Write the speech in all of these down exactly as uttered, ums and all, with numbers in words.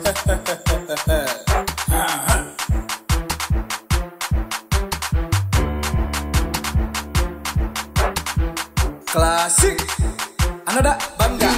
Classic. Another banga.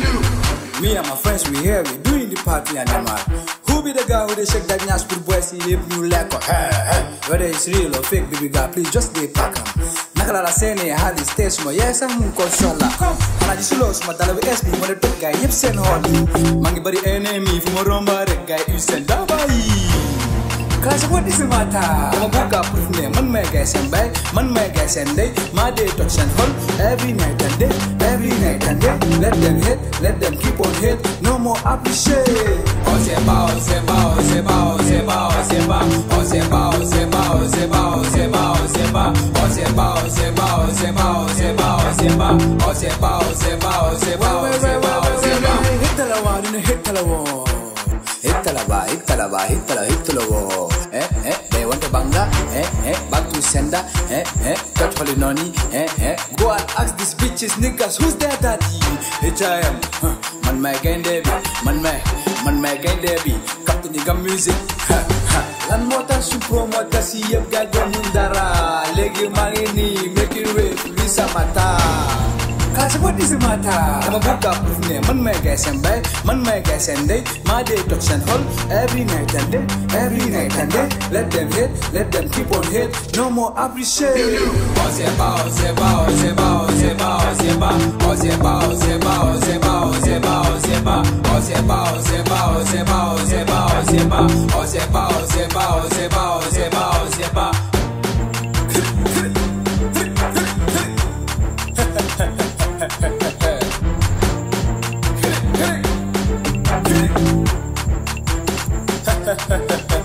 Me and my friends, we here, we doing the party and the man. Who be the guy who they shake that ass for boys, he live new like a whether it's real or fake, baby girl, please just stay pack him. Nakala Sene had the stage, my yes, I'm consola. And I just lost my dollar S P when the top guy, yep, send honey. Mangy body enemy from a rumba, the guy you send Dabai. Classic, what is the matter? I'm a book up with me, man, my guys and bay, man, my guys and day, my day touch and hold every night and day, every night and day. Let them hit, let them keep on hit, no more appreciate. Oh, c'est pas, oh, c'est pas, oh, c'est pas, oh, c'est pas, oh, c'est pas, oh, c'est pas, oh, c'est pas, oh, c'est pas, oh, c'est pas, oh, c'est pas, oh, c'est pas, oh, c'est pas, oh, c'est pas, oh, c'est pas, oh, c'est pas, oh, c'est pas, oh, c'est pas, oh, c'est pas, oh, c'est pas, oh, c'est pas. Hit the lawa, hit the lawa. Hit the lava, hit the lava, hit the lava, hit the lava. Eh, eh, they want a banga, eh, eh, back to sender, eh, eh, touch holy noni, eh, eh. Go and ask these bitches, niggas, who's their daddy? H I M, huh, man, my gang, Debbie, man, my, man, my gang, Debbie, Captain Nigga music, ha, ha. Lan mota supro mota siyap gaga mundara, legi mangini, make it rape, Lisa mata. Classic, what is the matter? I'm a book up with me, man, my guys and bay, man, my guys and day, my day touch and hold every night and day, every night and day. Let them hit, let them keep on hit, no more appreciate. Oh, c'est pas, oh, c'est pas, oh, c'est pas, oh, c'est pas, oh, c'est pas, oh, c'est pas, oh, c'est pas, oh, c'est pas, oh, c'est pas, oh, c'est pas, oh, c'est pas, oh, c'est pas, oh, c'est pas, oh, c'est pas, oh, c'est pas, oh, c'est pas, oh, c'est pas, oh, c'est pas, oh, c'est pas, oh, c'est pas. Ha ha ha ha.